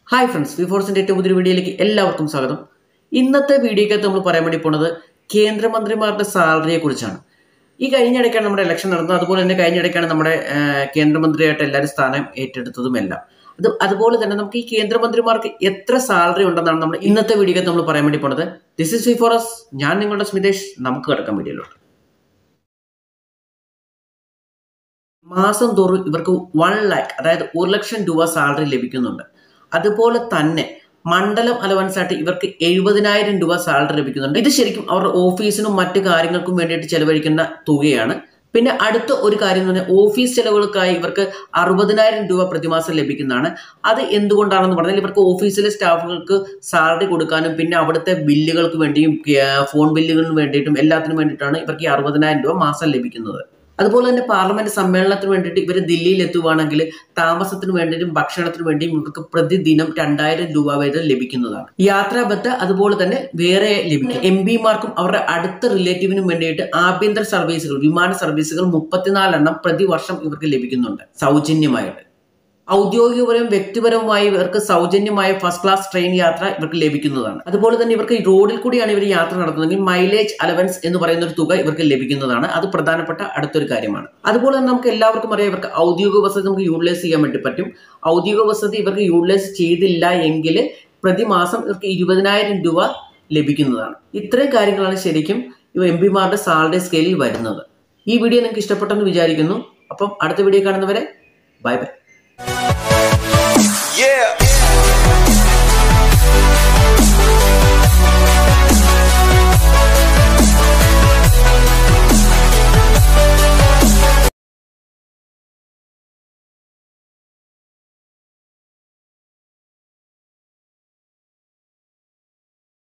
Hi friends, വിഫോർസിന്റെ ഏറ്റവും പുതിയ വീഡിയോയിലേക്ക് എല്ലാവർക്കും സ്വാഗതം. ഇന്നത്തെ വീഡിയോയ്ക്കകത്ത് നമ്മൾ പറയാൻ വേണ്ടി പോണത് കേന്ദ്രമന്ത്രിമാരുടെ സാലറിയെ കുറിച്ചാണ്. ഈ കഴിഞ്ഞിടയ്ക്കാണ് നമ്മുടെ ഇലക്ഷൻ നടന്നത്. അതുപോലെ തന്നെ കഴിഞ്ഞിടയ്ക്കാണ് നമ്മുടെ കേന്ദ്രമന്ത്രിയായിട്ട് എല്ലാവരും സ്ഥാനം ഏറ്റെടുത്തതുമെല്ലാം. അതുപോലെ തന്നെ നമുക്ക് ഈ കേന്ദ്രമന്ത്രിമാർക്ക് എത്ര സാലറി ഉണ്ടെന്നാണ് നമ്മൾ ഇന്നത്തെ വീഡിയോയ്ക്കകത്ത് നമ്മൾ പറയാൻ വേണ്ടി പോണത്. ദിസ് ഇസ് വിഫോറസ്. ഞാൻ നിങ്ങളുടെ സ്മിതേഷ്. നമുക്ക് കിടക്കാൻ വീഡിയോയിലോട്ട്. മാസം തോറും ഇവർക്ക് 1 lakh, അതായത് 1 ലക്ഷം രൂപ സാലറി ലഭിക്കുന്നുണ്ട്. അതുപോലെ തന്നെ മണ്ഡലം അലവൻസ് ആയിട്ട് ഇവർക്ക് 70,000 രൂപ സാലറി ലഭിക്കുന്നുണ്ട്. ഇത് ശരിക്കും അവരുടെ ഓഫീസിനും മറ്റു കാര്യങ്ങൾക്കും വേണ്ടിയിട്ട് ചെലവഴിക്കുന്ന തുകയാണ്. പിന്നെ അടുത്ത ഒരു കാര്യം എന്ന് പറഞ്ഞാൽ ഓഫീസ് ചെലവുകൾക്കായി ഇവർക്ക് 60,000 രൂപ പ്രതിമാസം ലഭിക്കുന്നതാണ്. അത് എന്തുകൊണ്ടാണെന്ന് പറഞ്ഞാൽ ഇവർക്ക് ഓഫീസിലെ സ്റ്റാഫുകൾക്ക് സാലറി കൊടുക്കാനും പിന്നെ അവിടുത്തെ ബില്ലുകൾക്ക് വേണ്ടിയും ഫോൺ ബില്ലുകളിന് വേണ്ടിയിട്ടും എല്ലാത്തിനും വേണ്ടിയിട്ടാണ് ഇവർക്ക് ഈ 60,000 രൂപ മാസം ലഭിക്കുന്നത്. അതുപോലെ തന്നെ പാർലമെന്റ് സമ്മേളനത്തിന് വേണ്ടിയിട്ട് ഇവർ ദില്ലിയിൽ എത്തുവാണെങ്കിൽ താമസത്തിന് വേണ്ടിയിട്ടും ഭക്ഷണത്തിന് വേണ്ടിയും ഇവർക്ക് പ്രതിദിനം 2,000 രൂപ വരെ ലഭിക്കുന്നതാണ്. യാത്രാബത്ത അതുപോലെ തന്നെ വേറെ ലഭിക്കും. MP-മാർക്കും അവരുടെ അടുത്ത റിലേറ്റീവിനും വേണ്ടിയിട്ട് ആഭ്യന്തര സർവീസുകൾ, വിമാന സർവീസുകൾ 34 എണ്ണം പ്രതിവർഷം ഇവർക്ക് ലഭിക്കുന്നുണ്ട് സൗജന്യമായിട്ട്. ഔദ്യോഗികപരവും വ്യക്തിപരവുമായി ഇവർക്ക് സൗജന്യമായ ഫസ്റ്റ് ക്ലാസ് ട്രെയിൻ യാത്ര ഇവർക്ക് ലഭിക്കുന്നതാണ്. അതുപോലെ തന്നെ ഇവർക്ക് റോഡിൽ കൂടിയാണ് ഇവർ യാത്ര നടത്തുന്നതെങ്കിൽ മൈലേജ് അലവൻസ് എന്ന് പറയുന്ന ഒരു തുക ഇവർക്ക് ലഭിക്കുന്നതാണ്. അത് പ്രധാനപ്പെട്ട അടുത്തൊരു കാര്യമാണ്. അതുപോലെ തന്നെ നമുക്ക് എല്ലാവർക്കും അറിയാം ഇവർക്ക് ഔദ്യോഗിക വസതി നമുക്ക് യൂട്ടിലൈസ് ചെയ്യാൻ വേണ്ടി പറ്റും. ഔദ്യോഗിക വസതി ഇവർക്ക് യൂട്ടിലൈസ് ചെയ്തില്ല എങ്കിൽ പ്രതിമാസം ഇവർക്ക് 20,000 രൂപ ലഭിക്കുന്നതാണ്. ഇത്രയും കാര്യങ്ങളാണ് ശരിക്കും MP-മാരുടെ സാലറി സ്കെയിലിൽ വരുന്നത്. ഈ വീഡിയോ നിങ്ങൾക്ക് ഇഷ്ടപ്പെട്ടെന്ന് വിചാരിക്കുന്നു. അപ്പം അടുത്ത വീഡിയോ കാണുന്നവരെ ബൈ ബൈ. Yeah.